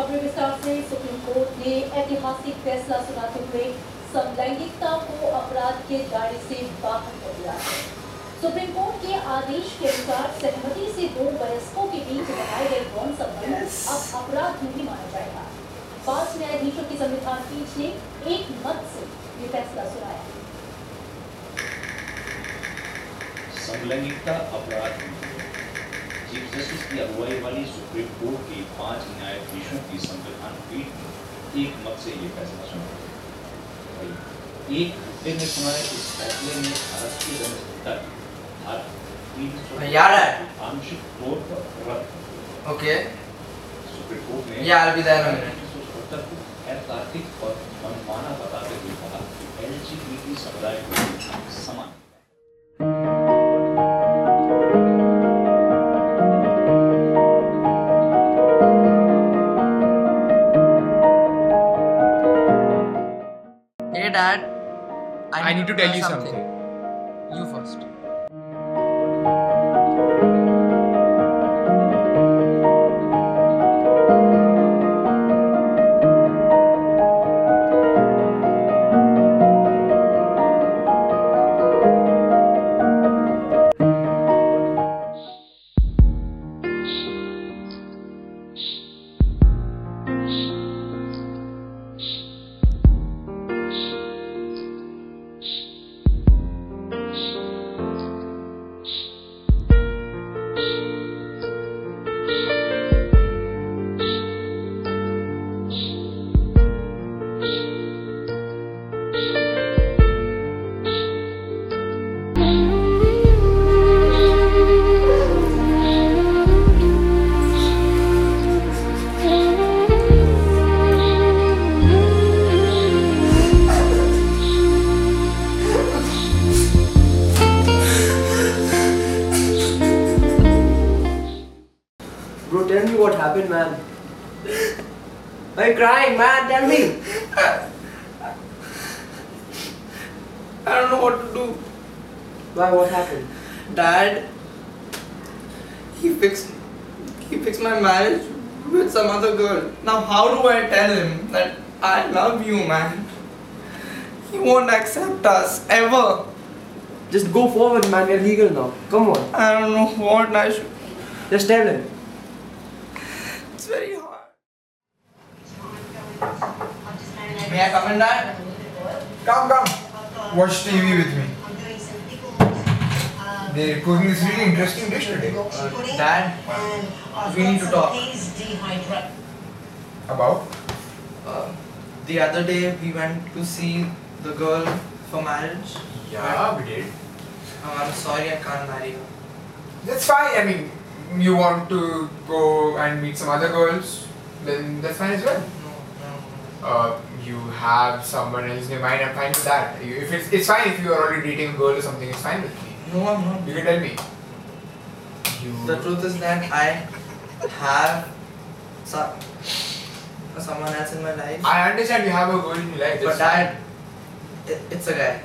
खबरें विस्तार से। सुप्रीम कोर्ट ने ऐतिहासिक फैसला सुनाते हुए समलैंगिकता को अपराध के दायरे से बाहर कर दिया है। सुप्रीम कोर्ट के आदेश के अनुसार सहमति से दो वयस्कों के बीच बनाए गए यौन संबंध अब अपराध नहीं माना जाएगा। 5 न्यायाधीशों की संविधान पीठ ने एक मत से ये फैसला सुनाया। समलैंगिकता अपराध चीफ जस्टिस की अगुवाई वाली सुप्रीम कोर्ट की 5 न्यायाधीशों की संविधान पीठ ने एक मत से ये फैसला सुनाया। एक घंटे में सुनाए इस फैसले में भारत की जनसंख्या आंशिक तौर पर रद्द। ओके। सुप्रीम कोर्ट ने 1977 को ऐतिहासिक और मनमाना बताते हुए कहा कि LGBT समुदाय को समान Hey Dad, I need to tell you something. You first. Bro, tell me what happened, man. Why are you crying, man? Tell me. I don't know what to do. Why? What happened? Dad, he fixed my marriage with some other girl. Now how do I tell him that I love you, man? He won't accept us, ever. Just go forward, man. We're legal now. Come on. I don't know what I should... Just tell him. It's very hard. May I come in, Dad? Come. Watch TV with me. They're cooking this really interesting dish today. Dad, we need to talk. About? The other day we went to see the girl for marriage. Yeah, we did. I'm sorry I can't marry her. That's fine. I mean, you want to go and meet some other girls, then that's fine as well. No. You have someone else in your mind, I'm fine with that. If it's fine if you are already dating a girl or something, it's fine with me. No, I'm not. You can tell me. The truth is that I have someone else in my life. I understand you have a girl in your life. But Dad, it's a guy.